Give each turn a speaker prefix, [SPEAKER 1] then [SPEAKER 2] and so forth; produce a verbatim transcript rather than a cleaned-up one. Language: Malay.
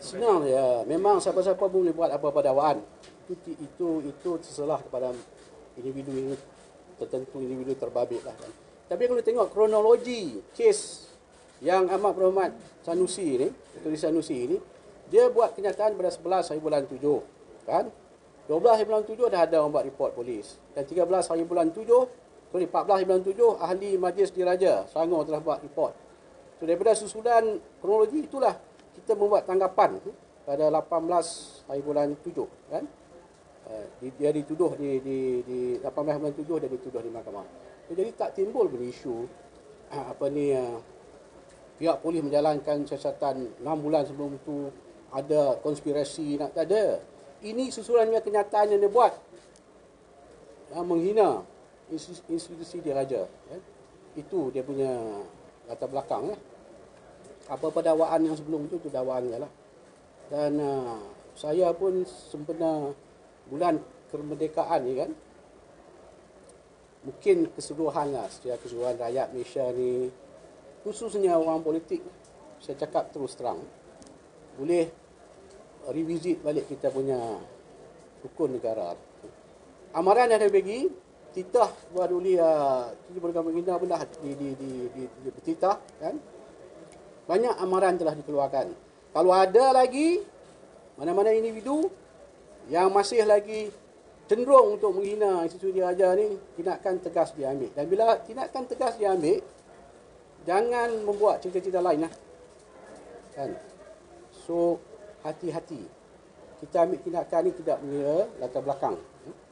[SPEAKER 1] Senang ya. Memang siapa-siapa boleh buat apa-apa dakwaan. Itu itu itu terserah kepada individu ini tertentu, individu terbabit lah kan. Tapi kalau tengok kronologi kes yang amat berhormat Sanusi ni, Tulis Sanusi ni, dia buat kenyataan pada sebelas hari bulan tujuh, kan? dua belas hari bulan tujuh dah ada orang buat report polis. Dan tiga belas hari bulan tujuh, sorry, empat belas hari bulan tujuh, ahli Majlis Diraja Selangor telah buat report. So, daripada susulan kronologi itulah kita membuat tanggapan pada lapan belas hari bulan tujuh, kan? Dia dituduh di, di, di lapan belas bulan tujuh, dia dituduh di mahkamah. Jadi tak timbul pun isu apa ni, pihak polis menjalankan siasatan enam bulan sebelum itu ada konspirasi, nak tak ada. Ini susulannya kenyataan yang dia buat, yang menghina institusi diraja, ya. Itu dia punya latar belakang, ya. Apa-apa dakwaan yang sebelum itu, itu dakwaannya lah. Dan uh, saya pun sempena bulan kemerdekaan ni kan, mungkin keseluruhan lah, secara keseluruhan rakyat Malaysia ni, khususnya orang politik, saya cakap terus terang, boleh revisit balik kita punya rukun negara. Amaran yang dia bagi, titah buat duli uh, tujuh program pembina pun dah di, di, di, di, di, bertitah, kan. Banyak amaran telah dikeluarkan. Kalau ada lagi mana-mana individu yang masih lagi cenderung untuk menghina institusi diraja ni, tindakan tegas diambil. Dan bila tindakan tegas diambil, jangan membuat cerita-cerita lain lah, kan. So, hati-hati. Kita ambil tindakan ni tidak mengira latar belakang.